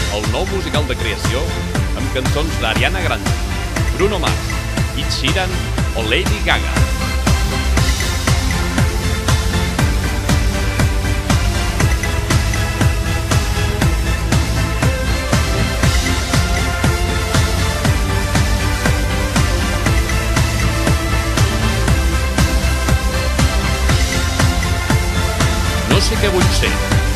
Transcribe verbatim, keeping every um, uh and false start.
el nou musical de creació amb cançons d'Ariana Grande, Bruno Mars, Ed Sheeran o Lady Gaga. No sé què vull ser.